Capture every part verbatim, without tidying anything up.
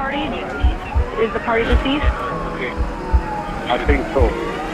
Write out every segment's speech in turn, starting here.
party? Is the party deceased? Okay. I think so.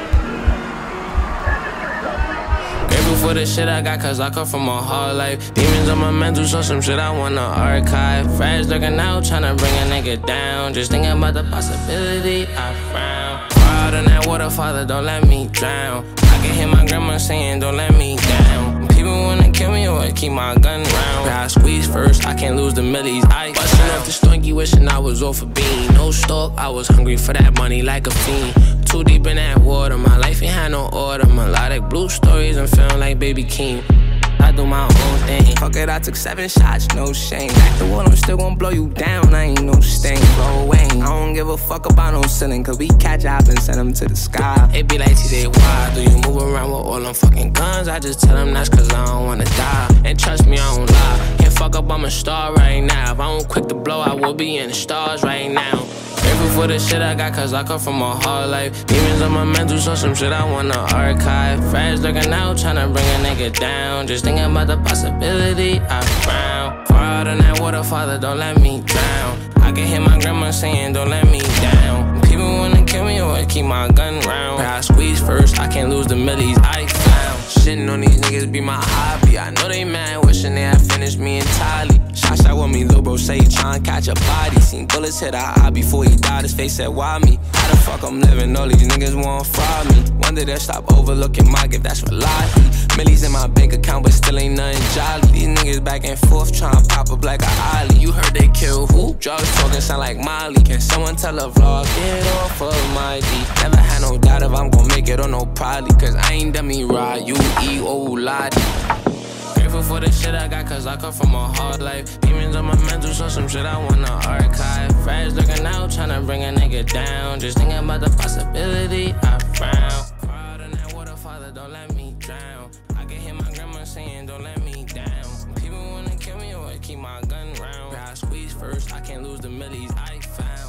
Grateful for the shit I got, cause I come from a hard life. Demons on my mental, so some shit I wanna archive. Friends looking out, tryna bring a nigga down. Just thinking about the possibility I frown. Far out in that water, Father, don't let me drown. I can hear my grandma saying, don't let me down. People wanna kill me or keep my gun round. I squeeze first, I can't lose the millies. I bustin' off the stonky, wishing I was off a bean. No stalk, I was hungry for that money like a fiend. Too deep in that water, my life ain't had no order. Melodic blue stories, I'm feeling like Baby King. I do my own thing. Fuck it, I took seven shots, no shame. Back the wall, I'm still gon' blow you down. I ain't no stain, blow away. I don't give a fuck about no ceiling, cause we catch up and send them to the sky. It be like T J, why do you move around with all them fucking guns? I just tell them that's cause I don't wanna die. And trust me, I don't lie. Can't fuck up, I'm a star right now. If I don't quit the blow, I will be in the stars right now. Grateful for the shit I got, cause I come from a hard life. Demons on my mental, so some shit I wanna archive. Friends looking out, tryna bring a nigga down. Just thinking about the possibility I frown. Far out in that water, Father, don't let me drown. I can hear my grandma saying, don't let me down. People wanna kill me or keep my gun round. I squeeze first, I can't lose the millies I found. Shitting on these niggas be my hobby. I know they mad, wishing they had finished me entirely. Shot shot with me, lil' bro say he tryna catch a body. Seen bullets hit our eye before he died, his face said, why me? How the fuck I'm living? All these niggas wanna fraud me. Wonder they'll stop overlooking my gift, that's reality. Millies in my bank account, but still ain't nothing jolly. These niggas back and forth tryna pop up like a ollie. You heard they kill who? Drugs talking sound like Molly. Can someone tell a vlog, get off of my D? Never had no doubt if I'm gon' make it or no probably. Cause I ain't done me right, you E O Lottie. Grateful for the shit I got, cause I come from a hard life. Demons on my mental, so some shit I wanna archive. Friends looking out, tryna bring a nigga down. Just thinking about the possibility I frown. Far out in that water, Father, don't let me drown. I can hear my grandma saying, don't let me down. People wanna kill me or keep my gun round. I squeeze first, I can't lose the millies I found.